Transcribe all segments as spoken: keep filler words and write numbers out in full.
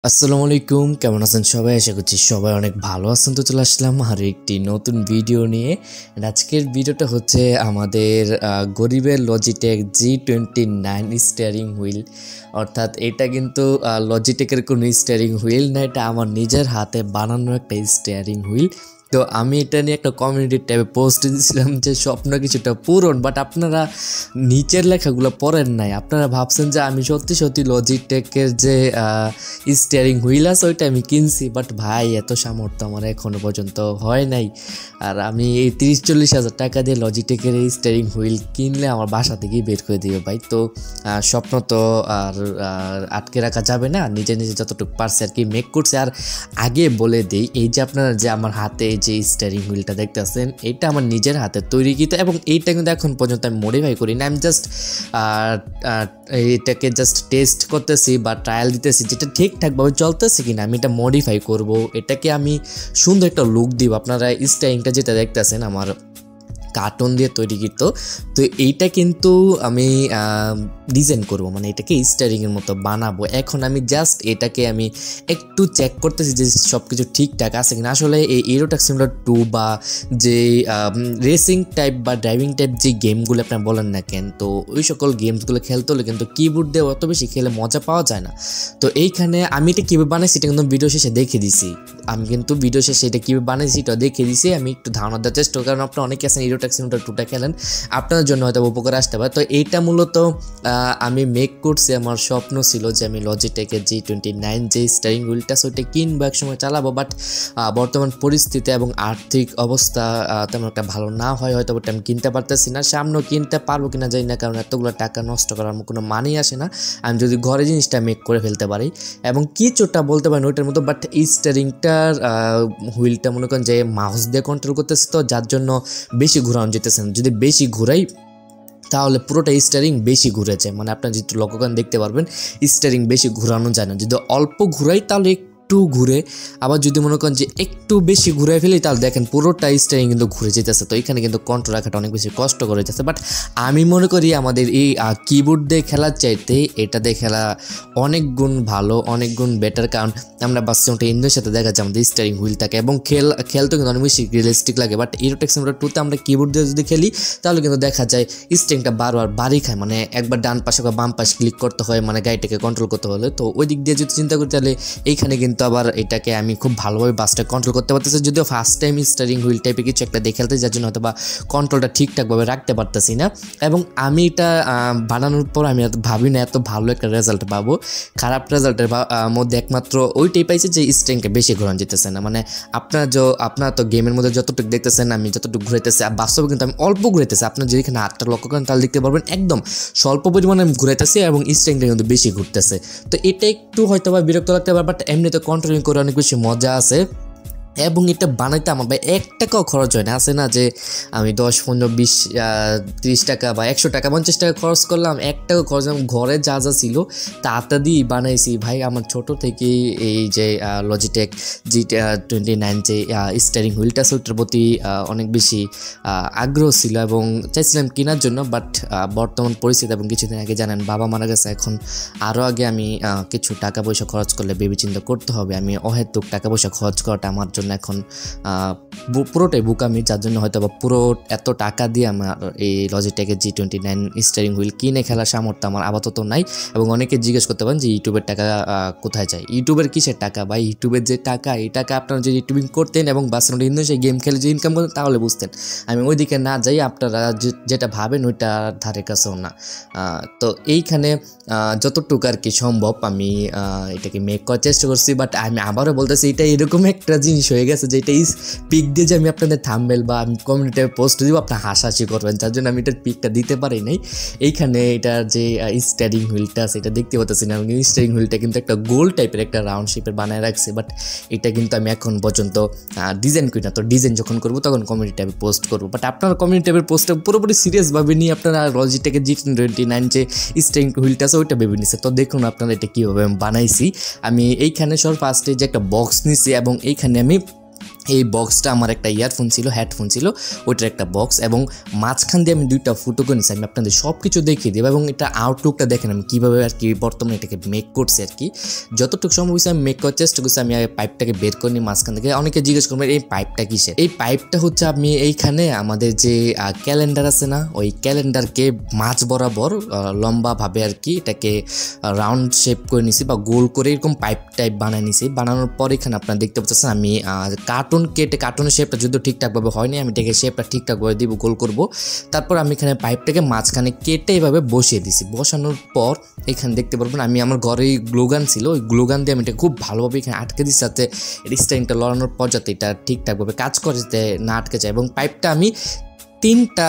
আসসালামু আলাইকুম, কেমন আছেন সবাই? আশা করছি সবাই অনেক ভালো আছেন। তো চলে আসলাম আরও একটি নতুন ভিডিও নিয়ে। And আজকের ভিডিওটা হচ্ছে আমাদের আহ, গরিবের Logitech G twenty nine steering wheel. অর্থাৎ এটা কিন্তু লজিটেকের কোনো স্টিয়ারিং হুইল না, এটা আমার নিজের হাতে বানানো একটা স্টিয়ারিং হুইল। তো আমি এটা নিয়ে একটা কমিউনিটি ট্যাবে পোস্ট দিয়েছিলাম যে স্বপ্ন কিছুটা পূরণ, বাট আপনারা নিচের লেখাগুলো পড়েন নাই। আপনারা ভাবছেন যে আমি সত্যি সত্যি লজিটেকের যে স্টিয়ারিং হুইল আছে ওইটা আমি কিনছি, বাট ভাই এত সামর্থ্য আমার এখনো পর্যন্ত হয় নাই। আর আমি এই তিরিশ চল্লিশ হাজার টাকা দিয়ে লজিটেকের এই স্টিয়ারিং হুইল কিনলে আমার বাসা থেকেই বের করে দিবে ভাই। তো স্বপ্ন তো আর আটকে রাখা যাবে না, নিজে নিজে যতটুকু পারছে আর কি মেক করছে। আর আগে বলে দিই, এই যে আপনারা যে আমার হাতে যে স্টিয়ারিং হুইলটা দেখতেছেন এটা আমার নিজের হাতে তৈরিকৃত, এবং এইটা কিন্তু এখন পর্যন্ত আমি মডিফাই করি না। আমি জাস্ট এটাকে জাস্ট টেস্ট করতেছি বা ট্রায়াল দিতেছি যেটা ঠিকঠাকভাবে চলতেছে কিনা। আমি এটা মডিফাই করব, এটাকে আমি সুন্দর একটা লুক দিব। আপনারা স্টাইলিংটা যেটা দেখতেছেন আমার কার্টুন দিয়ে তৈরিকৃত, তো এইটা কিন্তু আমি ডিজাইন করব, মানে এটাকে স্টারিংয়ের মতো বানাবো। এখন আমি জাস্ট এটাকে আমি একটু চেক করতেছি যে সব কিছু ঠিকঠাক আছে কিনা। আসলে এই ইউরো ট্রাক সিমুলেটর টু বা যে রেসিং টাইপ বা ড্রাইভিং টাইপ যে গেমগুলো আপনারা বলেন না কেন, তো ওই সকল গেমসগুলো খেলতে হলে কিন্তু কিবোর্ড দিয়ে অত বেশি খেলে মজা পাওয়া যায় না। তো এইখানে আমি এটা কীভাবে বানাইছি এটা কিন্তু ভিডিও শেষে দেখে দিছি। আমি কিন্তু ভিডিও শেষে এটা কীভাবে বানাইছি এটা দেখে দিছি। আমি একটু ধারণা দেওয়ার চেষ্টা করি, কারণ আপনারা অনেকে আছেন ইউরো ট্রাক সিমুলেটর টুটা খেলেন, আপনাদের জন্য হয়তো উপকার আসতে পারে। তো এইটা মূলত আমি মেক করছি, আমার স্বপ্ন ছিল যে আমি লজিটেকের জি টোয়েন্টি নাইন যে স্টিয়ারিং হুইলটা ওইটা কিনবো, এক সময় চালাবো। বাট বর্তমান পরিস্থিতি এবং আর্থিক অবস্থা তেমন একটা ভালো না হয় হয়তো ওটা আমি কিনতে পারতেছি না। সামনেও কিনতে পারবো কিনা জানি না, কারণ এতগুলো টাকা নষ্ট করার কোনো মানেই আসে না আমি যদি ঘরে জিনিসটা মেক করে ফেলতে পারি এবং কিছুটা বলতে পারেন ওইটার মতো। বাট এই স্টিয়ারিংটার হুইলটা মনে করেন যে মাউস দিয়ে কন্ট্রোল করতেছে, তো যার জন্য বেশি ঘোরানো যেতেছে না। যদি বেশি ঘুরাই তাহলে পুরোটা স্টিয়ারিং বেশি ঘুরে যায়, মানে আপনার যেহেতু লক্ষ্য করেন দেখতে পারবেন স্টিয়ারিং বেশি ঘোরানো যায় না। যদি অল্প ঘুরাই তাহলে একটু ঘুরে, আবার যদি মনে করেন যে একটু বেশি ঘুরে ফেলি তাহলে দেখেন পুরোটা স্টিয়ারিং কিন্তু ঘুরে যেতেছে। তো এখানে কিন্তু কন্ট্রোল রাখাটা অনেক বেশি কষ্ট করে যেতেছে। বাট আমি মনে করি আমাদের এই কিবোর্ড দিয়ে খেলার চাইতে এটা দিয়ে খেলা অনেক গুণ ভালো, অনেক গুণ বেটার, কারণ আমরা বাস্তবটা ইন্দ্রের সাথে দেখা যায় আমাদের স্টিয়ারিং হুইলটাকে, এবং খেল খেলতে কিন্তু অনেক বেশি রিয়েলিস্টিক লাগে। বাট ইউরো ট্রাক সিমুলেটর টুতে আমরা কিবোর্ড দিয়ে যদি খেলি তাহলে কিন্তু দেখা যায় স্টিয়ারিংটা বারবার বাড়ি খায়, মানে একবার ডান পাশে বা বাম পাশে ক্লিক করতে হয়, মানে গাড়িটাকে কন্ট্রোল করতে হলে। তো ওই দিক দিয়ে যদি চিন্তা করি তাহলে এইখানে কিন্তু আবার এটাকে আমি খুব ভালোভাবে বাসটা কন্ট্রোল করতে পারতেছি, যদিও ফার্স্ট টাইম স্টিয়ারিং হুইল টাইপের কিছু একটা দেখে খেলতে, যার জন্য হয়তো বা কন্ট্রোলটা ঠিকঠাকভাবে রাখতে পারতেছি না। এবং আমি এটা বানানোর পর আমি ভাবি না এত ভালো একটা রেজাল্ট পাবো। খারাপ রেজাল্টের মধ্যে একমাত্র ওইটাই পাইছে যে স্টিয়ারিংটা বেশি ঘোরানো যেতেছে না। মানে আপনার যে আপনার তো গেমের মধ্যে যতটুকু দেখতেছেন আমি যতটুকু ঘুরাইতেছি, আর বাস্তবে কিন্তু আমি অল্প ঘুরাইতেছি। আপনার যদি এখানে হাতটা লক্ষ্য করেন তাহলে দেখতে পারবেন একদম স্বল্প পরিমাণে আমি ঘুরাইতেছি এবং স্টিয়ারিংটা কিন্তু বেশি ঘুরতেছে। তো এটা একটু হয়তো বা বিরক্ত লাগতে পারে, বাট এমনিতে কন্ট্রোলিং করে অনেক বেশি মজা আছে। এবং এটা বানাইতে আমার ভাই এক টাকাও খরচ হয় না। আছে না যে আমি দশ পনেরো বিশ তিরিশ টাকা বা একশো টাকা পঞ্চাশ টাকা খরচ করলাম, এক টাকা খরচ ঘরে যা যা ছিল তা দিয়েই বানাইছি ভাই। আমার ছোটো থেকেই এই যে লজিটেক জি টোয়েন্টি নাইন যে স্টিয়ারিং হুইলটা ওইটার প্রতি অনেক বেশি আগ্রহ ছিল এবং চাইছিলাম কেনার জন্য। বাট বর্তমান পরিস্থিতি এবং কিছুদিন আগে জানেন বাবা মারা গেছে, এখন আরও আগে আমি কিছু টাকা পয়সা খরচ করলে ভেবে চিন্তা করতে হবে। আমি অহেতুক টাকা পয়সা খরচ করাটা আমার জন্য এখন পুরোটাই বুকামি, যার জন্য হয়তো বা পুরো এত টাকা দিয়ে আমার এই লজিটেকের G twenty nine steering wheel কিনে খেলার সামর্থ্য আমার আপাতত নাই। এবং অনেকে জিজ্ঞেস করতে পারেন যে ইউটিউবের টাকা কোথায় যায়। ইউটিউবের কিসের টাকা বা ইউটিউবের যে টাকা, এই টাকা আপনারা যদি ইউটিউবিং করতেন এবং বাস্তবে ইন্দোনেশিয়া গেম খেলে যে ইনকাম করতেন তাহলে বুঝতেন। আমি ওই দিকে না যাই, আপনারা যেটা ভাবেন ওইটা ধারে কাছেও না। তো এইখানে যতটুকু আর কি সম্ভব আমি এটাকে মেক করার চেষ্টা করছি। বাট আমি আবারও বলতেছি এটা এরকম একটা জিনিস হয়ে গেছে যে এটা পিক দিয়ে যে আমি আপনাদের থাম্বনেল বা আমি কমিউনিটিতে পোস্ট দিব আপনার হাসাহাসি করবেন, যার জন্য আমি এটার পিকটা দিতে পারি নাই। এইখানে এটার যে স্টিয়ারিং হুইলটা আছে এটা দেখতে পাচ্ছি না, আমি স্টিয়ারিং হুইলটা কিন্তু একটা গোল টাইপের একটা রাউন্ড শেপের বানায় রাখছি। বাট এটা কিন্তু আমি এখন পর্যন্ত ডিজাইন করি না। তো ডিজাইন যখন করবো তখন কমিউনিটি ট্যাবে পোস্ট করবো। বাট আপনারা কমিউনিটি ট্যাবের পোস্টটা পুরোপুরি সিরিয়াসভাবে নিয়ে আপনারা লজিটেকের জি টোয়েন্টি নাইন যে স্টিয়ারিং হুইলটা আছে ওইটা ভেবে নিচ্ছে। তো দেখুন আপনারা এটা কীভাবে আমি বানাইছি। আমি এইখানে সব ফার্স্টে যে একটা বক্স নিছি এবং এইখানে আমি এই বক্সটা আমার একটা ইয়ারফোন ছিল, হেডফোন ছিল, ওইটার একটা বক্স, এবং মাঝখান দিয়ে আমি দুইটা ফুটো করে নিয়েছি। আমি আপনাদের সব কিছু দেখিয়ে দেবো, এবং এটা আউটলুকটা দেখেন আমি কীভাবে আর কি বর্তমানে এটাকে মেক করছি আর কি। যতটুকু সম্ভব হয়েছে আমি মেক করার চেষ্টা করছি। আমি পাইপটাকে বের করে নিই মাঝখান থেকে। অনেকে জিজ্ঞেস করবেন এই পাইপটা কিসের? এই পাইপটা হচ্ছে আমি এইখানে আমাদের যে ক্যালেন্ডার আছে না, ওই ক্যালেন্ডারকে মাঝ বরাবর লম্বাভাবে আর কি এটাকে রাউন্ড শেপ করে নিছি বা গোল করে এরকম পাইপ টাইপ বানিয়ে নিছি। বানানোর পর এখানে আপনারা দেখতে পাচ্ছেন আমি কার্টুন কেটে, কার্টুনের শেপটা যদি ঠিকঠাকভাবে হয়নি, আমি এটাকে শেপটা ঠিকঠাকভাবে দিব, গোল করব। তারপর আমি এখানে পাইপটাকে মাঝখানে কেটে এভাবে বসিয়ে দিছি। বসানোর পর এখানে দেখতে পারবেন আমি আমার ঘরেই গ্লুগান ছিল, ওই গ্লুগান দিয়ে আমি এটা খুব ভালোভাবে এখানে আটকে দিচ্ছি, যাতে স্ট্যান্ডটা লড়ানোর পর যাতে এটা ঠিকঠাকভাবে কাজ করে, যাতে না আটকে যায়। এবং পাইপটা আমি তিনটা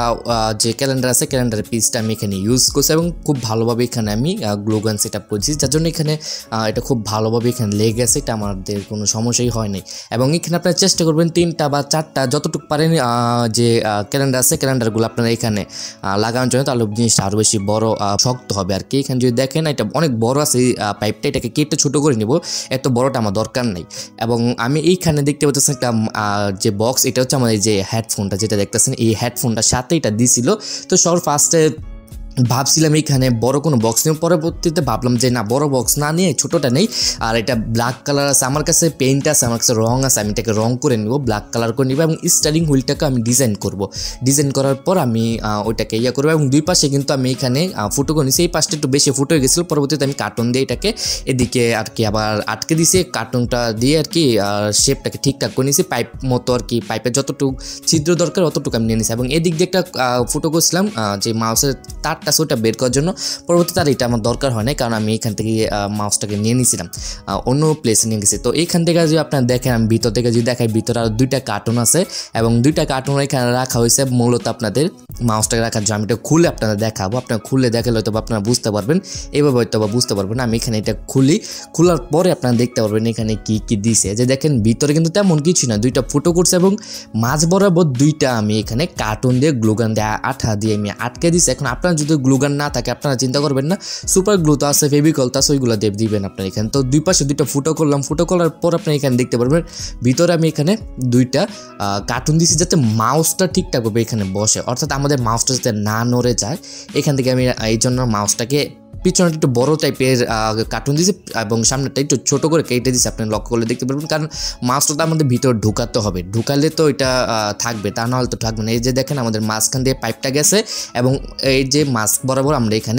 যে ক্যালেন্ডার আছে ক্যালেন্ডারের পিসটা আমি এখানে ইউজ করছি, এবং খুব ভালোভাবে এখানে আমি গ্লুগান সেট আপ করছি, যার জন্য এখানে এটা খুব ভালোভাবে এখানে লেগে গেছে, এটা আমাদের কোনো সমস্যাই হয় নাই। এবং এখানে আপনারা চেষ্টা করবেন তিনটা বা চারটা যতটুকু পারেন যে ক্যালেন্ডার আছে ক্যালেন্ডারগুলো আপনারা এখানে লাগানোর জন্য, তাহলে জিনিসটা আরও বেশি বড় শক্ত হবে আর কি। এখানে যদি দেখেন এটা অনেক বড় আছে এই পাইপটা, এটাকে কেটে ছোটো করে নিব, এত বড়টা আমার দরকার নাই। এবং আমি এইখানে দেখতে পাচ্ছি একটা যে বক্স, এটা হচ্ছে আমাদের যে হেডফোনটা যেটা দেখতেছেন, এই হেডফোনটার সাথে এটা দিছিল। তো সবার ফার্স্টে ভাবছিলাম এইখানে বড় কোনো বক্স নিয়ে, পরবর্তীতে ভাবলাম যে না, বড় বক্স না নিয়ে ছোটোটা নেই। আর এটা ব্ল্যাক কালার আছে, আমার কাছে পেইন্ট আছে, আমার কাছে রং আছে, আমি এটাকে রং করে নিব, ব্ল্যাক কালার করে নিব, এবং স্টারিং হুইলটাকে আমি ডিজাইন করব। ডিজাইন করার পর আমি ওইটাকে ইয়া করবো, এবং দুই পাশে কিন্তু আমি এখানে ফুটো করে নিয়েছি। এই পাশটা একটু বেশি ফুটো হয়ে গেছিলো, পরবর্তীতে আমি কার্টুন দিয়ে এটাকে এদিকে আর কি আবার আটকে দিয়েছি, কার্টুনটা দিয়ে আর কি শেপটাকে ঠিকঠাক করে নিয়েছি, পাইপ মতো আর কি, পাইপের যতটুকু ছিদ্র দরকার অতটুকু আমি নিয়ে নিয়েছি। এবং এদিক দিয়ে একটা ফুটো করছিলাম যে মাউসের তার ওটা বের করার জন্য। পরবর্তীতে আর এটা আমার দরকার হয় না, কারণ আমি এখান থেকে মাউসটাকে নিয়ে নিয়েছিলাম, অন্য প্লেসে নিয়ে গেছি। তো এইখান থেকে যদি আপনারা দেখেন, আমি ভিতর থেকে যদি দেখাই, ভিতরে আর দুইটা কার্টুন আছে, এবং দুইটা কার্টুন এখানে রাখা হয়েছে মূলত আপনাদের মাউসটাকে রাখার জন্য। আমি এটা খুলে আপনারা দেখাবো, আপনারা খুলে দেখালে হয়তো আপনারা বুঝতে পারবেন, এইভাবে হয়তো বা বুঝতে পারবেন। আমি এখানে এটা খুলি, খোলার পরে আপনারা দেখতে পারবেন এখানে কি কি দিছে। যে দেখেন ভিতরে কিন্তু তেমন কিছু না, দুইটা ফুটো করছে, এবং মাঝ বরাবর দুইটা আমি এখানে কার্টুন দিয়ে গ্লুগান দিয়ে আঠা দিয়ে আমি আটকে দিচ্ছি। এখন আপনারা যদি গ্লুগান না থাকে আপনারা চিন্তা করবেন না, সুপার গ্লু তো আছে, ফেভিকল তো আছে, ওইগুলো দিয়ে দিবেন আপনার এখানে। তো দুই পাশে দুইটা ফুটো করলাম, ফুটো করার পর আপনি এখানে দেখতে পারবেন ভিতরে আমি এখানে দুইটা কার্টুন দিছি, যাতে মাউসটা ঠিকঠাকভাবে এখানে বসে, অর্থাৎ আমাদের মাউসটা যাতে না নড়ে যায়। এখান থেকে আমি এই জন্য মাউসটাকে পিছনে একটু বড় টাইপের কার্টুন দিয়েছি, এবং সামনেটা একটু ছোট করে কেটে দিয়েছি, আপনি লক্ষ্য করলে দেখতে পারবেন। কারণ মাছটা আমাদের ভিতর ঢুকাতে হবে, ঢুকালে তো এটা থাকবে, তা নাহলে তো থাকবে না। এই যে দেখেন আমাদের মাঝখান দিয়ে পাইপটা গেছে, এবং এই যে মাছ বরাবর আমরা এখানে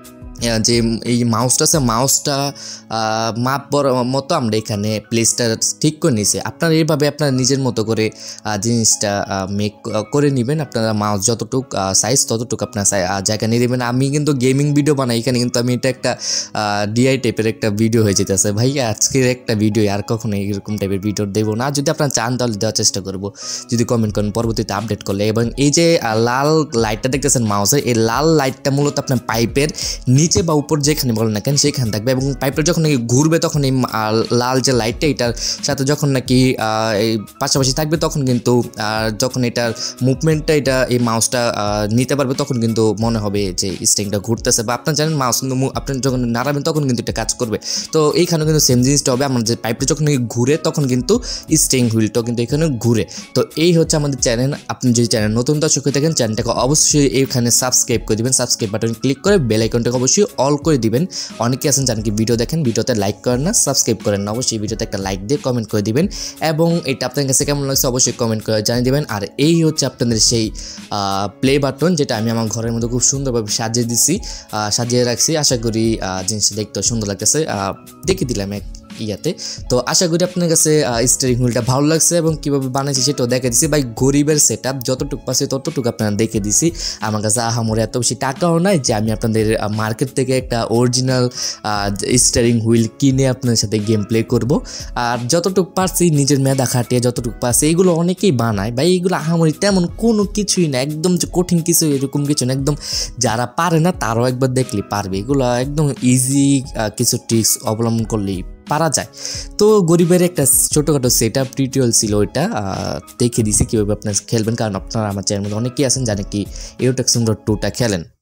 যে এই মাউসটা আছে, মাউসটা মাপ বড় মতো আমরা এখানে প্লেসটা ঠিক করে নিয়েছি। আপনারা এইভাবে আপনারা নিজের মতো করে জিনিসটা মেক করে নেবেন। আপনারা মাউস যতটুক সাইজ ততটুকু আপনার জায়গা নিয়ে দেবেন। আমি কিন্তু গেমিং ভিডিও বানাই, এখানে কিন্তু আমি এটা একটা ডিআই টাইপের একটা ভিডিও হয়ে যেতেছে ভাই, আজকের একটা ভিডিও, আর কখনো এরকম টাইপের ভিডিও দেবো না। যদি আপনারা চান তাহলে দেওয়ার চেষ্টা করবো, যদি কমেন্ট করেন পরবর্তীতে আপডেট করলে। এবং এই যে লাল লাইটটা দেখতেছেন মাউসের, এই লাল লাইটটা মূলত আপনার পাইপের নিচে বা উপর যেখানে বলেন না কেন সেখানে থাকবে, এবং পাইপটা যখন নাকি ঘুরবে তখন এই লাল যে লাইটটা এটার সাথে যখন নাকি এই পাশাপাশি থাকবে, তখন কিন্তু যখন এটার মুভমেন্টটা এটা এই মাউসটা নিতে পারবে, তখন কিন্তু মনে হবে যে স্ট্রিংটা ঘুরতেছে। বা আপনার জানেন মাউস কিন্তু আপনি যখন নাড়াবেন তখন কিন্তু এটা কাজ করবে। তো এইখানে কিন্তু সেম জিনিসটা হবে, আমার যে পাইপটা যখন নাকি ঘুরে তখন কিন্তু স্ট্রিং হুইলটাও কিন্তু এখানে ঘুরে। তো এই হচ্ছে আমাদের চ্যানেল। আপনি যদি চ্যানেল নতুন দর্শক হয়ে থাকেন, চ্যানেলটাকে অবশ্যই এইখানে সাবস্ক্রাইব করে দিবেন, সাবস্ক্রাইব বাটন ক্লিক করে বেল আইকনটাকে অবশ্যই অল করে দিবেন। অনেকে আছেন জানেন কি ভিডিও দেখেন, ভিডিওতে লাইক করেন না, সাবস্ক্রাইব করেন না, অবশ্যই ভিডিওতে একটা লাইক দিয়ে কমেন্ট করে দিবেন, এবং এটা আপনাদের কাছে কেমন লাগছে অবশ্যই কমেন্ট করে জানিয়ে দিবেন। আর এই হচ্ছে আপনাদের সেই প্লে বাটন, যেটা আমি আমার ঘরের মধ্যে খুব সুন্দরভাবে সাজিয়ে দিছি, সাজিয়ে রাখছি। আশা করি জিনিসটা দেখতে সুন্দর লাগতেছে, দেখে দিলাম এক ইয়াতে। তো আশা করি আপনার কাছে স্টিয়ারিং হুইলটা ভালো লাগছে, এবং কীভাবে বানাইছি সেটাও দেখে দিছি। ভাই গরিবের সেট আপ যতটুকু পাচ্ছে ততটুকু আপনারা দেখে দিছি। আমার কাছে আহামরে এত বেশি টাকাও নাই যে আমি আপনাদের মার্কেট থেকে একটা অরিজিনাল স্টিয়ারিং হুইল কিনে আপনাদের সাথে গেম প্লে করব। আর যতটুকু পারছি নিজের মেধা খাটিয়ে যতটুকু পারছি, এইগুলো অনেকেই বানায় ভাই, এইগুলো আহামরি তেমন কোনো কিছুই না, একদম যে কঠিন কিছু এরকম কিছু না, একদম যারা পারে না তারাও একবার দেখলে পারবে। এগুলো একদম ইজি কিছু ট্রিক্স অবলম্বন করলেই পারা যায়। তো গরিবের একটা ছোটোখাটো সেট আপ টিউটোরিয়াল ছিল, ওইটা দেখে দিছি কীভাবে আপনারা খেলবেন, কারণ আপনারা আমার চ্যানেলের মধ্যে অনেকেই আছেন জানে কি ইউটেক সিমুলেটর টুটা খেলেন। তো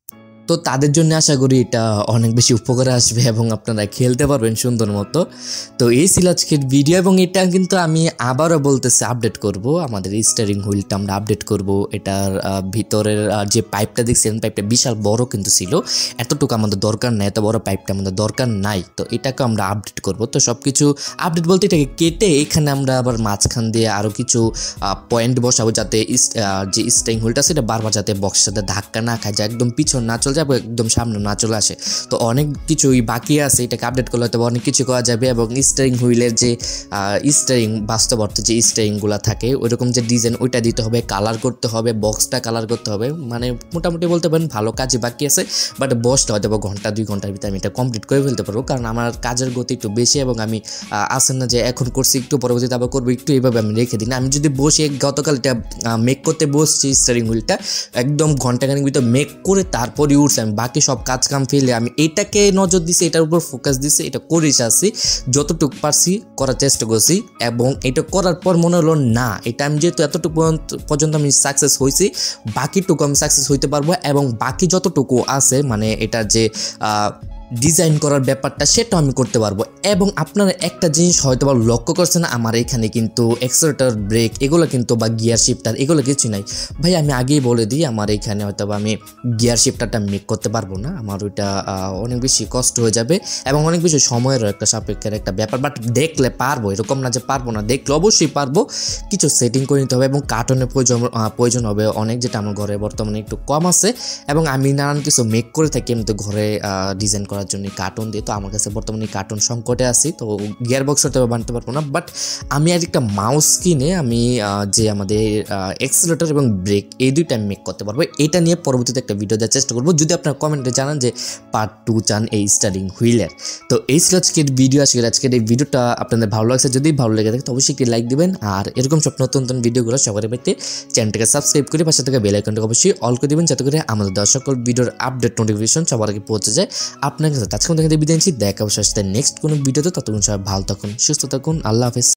তো তাদের জন্য আশা করি এটা অনেক বেশি উপকারে আসবে এবং আপনারা খেলতে পারবেন সুন্দর মতো। তো এই ছিল আজকের ভিডিও এবং এটা কিন্তু আমি আবারও বলতেছি আপডেট করব, আমাদের স্টিয়ারিং হুইলটা আমরা আপডেট করব। এটার ভিতরের যে পাইপটা দেখছেন পাইপটা বিশাল বড় কিন্তু ছিল, এতটুকু আমাদের দরকার নাই, এত বড় পাইপটা আমাদের দরকার নাই। তো এটাকে আমরা আপডেট করব। তো সব কিছু আপডেট বলতে এটাকে কেটে এখানে আমরা আবার মাঝখান দিয়ে আরও কিছু পয়েন্ট বসাবো, যাতে যে স্টিয়ারিং হুইলটা সেটা বারবার যাতে বক্সের সাথে ধাক্কা না খায়, যা একদম পিছন না চলে যাবে, একদম সামনে না চলে আসে। তো অনেক কিছুই বাকি আছে, এটাকে আপডেট করলে হয়তো অনেক কিছু করা যাবে। এবং স্টিয়ারিং হুইলের যে স্টিয়ারিং বাস্তব অর্থে যে স্টিয়ারিংগুলো থাকে ওইরকম যে ডিজাইন ওইটা দিতে হবে, কালার করতে হবে, বক্সটা কালার করতে হবে। মানে মোটামুটি বলতে পারেন ভালো কাজই বাকি আছে, বাট বসটা হয়তো ঘন্টা দুই ঘন্টার ভিতরে আমি এটা কমপ্লিট করে ফেলতে পারবো, কারণ আমার কাজের গতি একটু বেশি এবং আমি আসেন না যে এখন করছি একটু পরবর্তীতে আবার করবো, একটু এইভাবে আমি রেখে দিই না। আমি যদি বসে গতকাল এটা মেক করতে বসছি স্টিয়ারিং হুইলটা একদম ঘন্টাখানিক ভিতরে মেক করে তারপরে উঠছে, আমি বাকি সব কাজ কাম ফেলে আমি এটাকে নজর দিছি, এটার উপর ফোকাস দিছি, এটা করে আসছি যতটুকু পারছি করার চেষ্টা করছি। এবং এটা করার পর মনে হলো না, এটা আমি যেহেতু এতটুকু পর্যন্ত আমি সাকসেস হয়েছি, বাকিটুকু আমি সাকসেস হইতে পারবো। এবং বাকি যতটুকু আছে মানে এটা যে ডিজাইন করার ব্যাপারটা সেটাও আমি করতে পারবো। এবং আপনারা একটা জিনিস হয়তো বা লক্ষ্য করছেন, আমার এখানে কিন্তু এক্সেলেটর ব্রেক এগুলো কিন্তু বা গিয়ার শিফটার এগুলো কিছু নাই ভাই। আমি আগেই বলে দিই আমার এখানে হয়তো বা আমি গিয়ার শিফটারটা মেক করতে পারবো না, আমার ওইটা অনেক বেশি কষ্ট হয়ে যাবে এবং অনেক বেশি সময়েরও একটা সাপেক্ষের একটা ব্যাপার। বাট দেখলে পারবো, এরকম না যে পারবো না, দেখলে অবশ্যই পারবো। কিছু সেটিং করে নিতে হবে এবং কার্টনের প্রয়োজন প্রয়োজন হবে অনেক, যেটা আমার ঘরে বর্তমানে একটু কম আছে। এবং আমি নানান কিছু মেক করে থাকি আমি তো ঘরে ডিজাইন করার জন্য কার্টুন দিয়ে। তো আমার কাছে বর্তমানে কার্টুন সংকটে আছি, তো গিয়ার বক্স হতে বানতে পারবো না। বাট আমি আর একটা মাউস কিনে আমি যে আমাদের এক্সেলেটর এবং ব্রেক এই দুইটা আমি মেক করতে পারবো। এটা নিয়ে পরবর্তীতে একটা ভিডিও দেওয়ার চেষ্টা করবো, যদি আপনারা কমেন্টে জানান যে পার্ট টু চান এই স্টিয়ারিং হুইলের। তো এই ছিল আজকের ভিডিও। আজকের আজকের এই ভিডিওটা আপনাদের ভালো লাগছে, যদি ভালো লেগে থাকে তো অবশ্যই একটি লাইক দিবেন। আর এরকম সব নতুন নতুন ভিডিওগুলো সবার পেতে চ্যানেলটাকে সাবস্ক্রাইব করে পাশে থেকে বেল আইকনটাকে অবশ্যই অল করে দিবেন, যাতে করে আমাদের দেওয়া সকল ভিডিওর আপডেট নোটিফিকেশন সবার আগে পৌঁছে যায় আপনার কাছে। আজকে দেখে বিদায় নিচ্ছি, দেখা অবশ্যই নেক্সট কোনো ভিডিওতে। ততক্ষণ সবাই ভালো থাকুন, সুস্থ থাকুন, আল্লাহ হাফেজ।